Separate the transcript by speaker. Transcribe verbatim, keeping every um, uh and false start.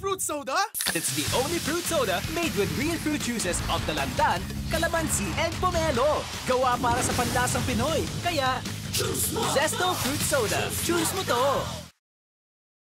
Speaker 1: fruit soda?
Speaker 2: It's the only fruit soda made with real fruit juices of Dalandan, calamansi, and pomelo. Gawa para sa panlasang Pinoy. Kaya, Zesto Fruit Soda. Choose mo to!